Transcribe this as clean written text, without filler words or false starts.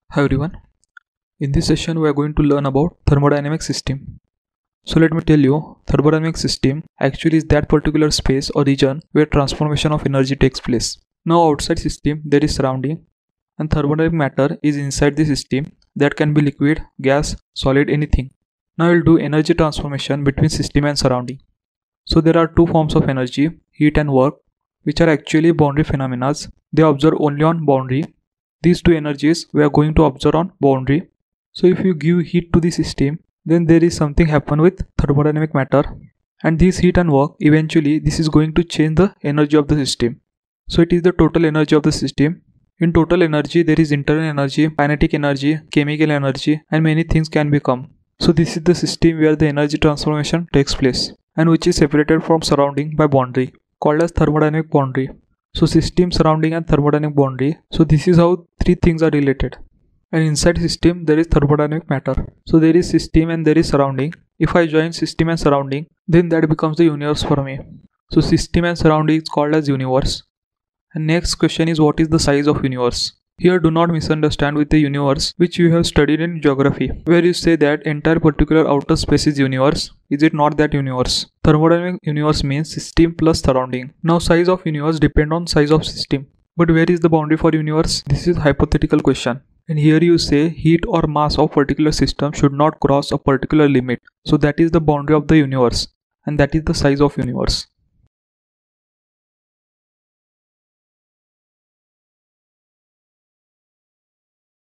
Hi everyone. In this session we are going to learn about thermodynamic system. So let me tell you, thermodynamic system actually is that particular space or region where transformation of energy takes place. Now outside system there is surrounding and thermodynamic matter is inside the system that can be liquid, gas, solid, anything. Now we'll do energy transformation between system and surrounding. So there are two forms of energy, heat and work, which are actually boundary phenomena. They observe only on boundary. These two energies we are going to observe on boundary. So if you give heat to the system, then there is something happen with thermodynamic matter, and this heat and work eventually this is going to change the energy of the system. So it is the total energy of the system. In total energy there is internal energy, kinetic energy, chemical energy, and many things can become. So this is the system where the energy transformation takes place and which is separated from surrounding by boundary called as thermodynamic boundary. So system, surrounding and thermodynamic boundary. So this is how three things are related. And inside system there is thermodynamic matter. So there is system and there is surrounding. If I join system and surrounding, then that becomes the universe for me. So system and surrounding is called as universe. And next question is, what is the size of universe? Here do not misunderstand with the universe which you have studied in geography, where you say that entire particular outer space is universe. Is it not that universe? Thermodynamic universe means system plus surrounding. Now size of universe depend on size of system. But where is the boundary for universe? This is hypothetical question. And here you say heat or mass of particular system should not cross a particular limit. So that is the boundary of the universe, and that is the size of universe.